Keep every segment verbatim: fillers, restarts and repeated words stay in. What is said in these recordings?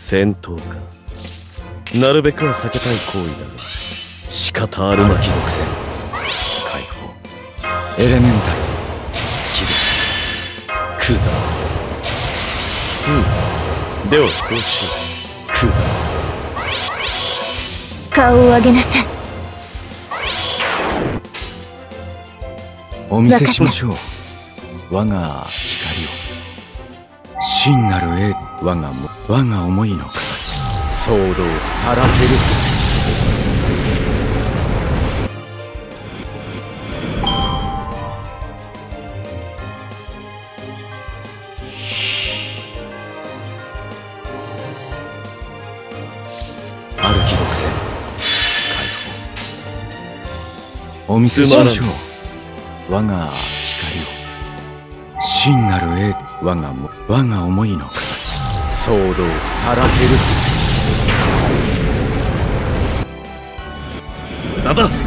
戦闘か。なるべくは避けたい行為だが仕方あるまき独占解放エレメンタル起動空だ。うんではこうしよう。空だ。 顔を上げなさい。 お見せしましょう。我が光を真なる栄我がも我が思いの形騒動パラペルス歩き独占解放お見せしましょう。我が光を真なる栄我がも我が思いの形騒動パラペルスなんだ。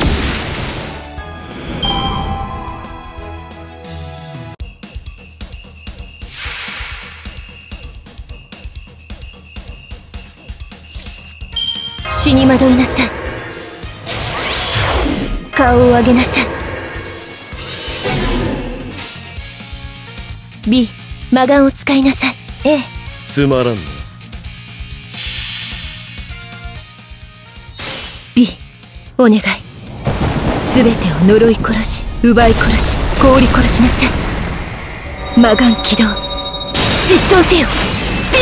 死に惑いなさい。顔を上げなさい。B、魔眼を使いなさい。A、 つまらんな。 B、お願い。すべてを呪い殺し奪い殺し氷殺しなさい。魔眼起動失踪せよ B。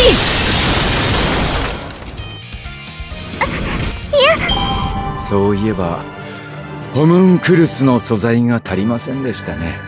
そういえばホムンクルスの素材が足りませんでしたね。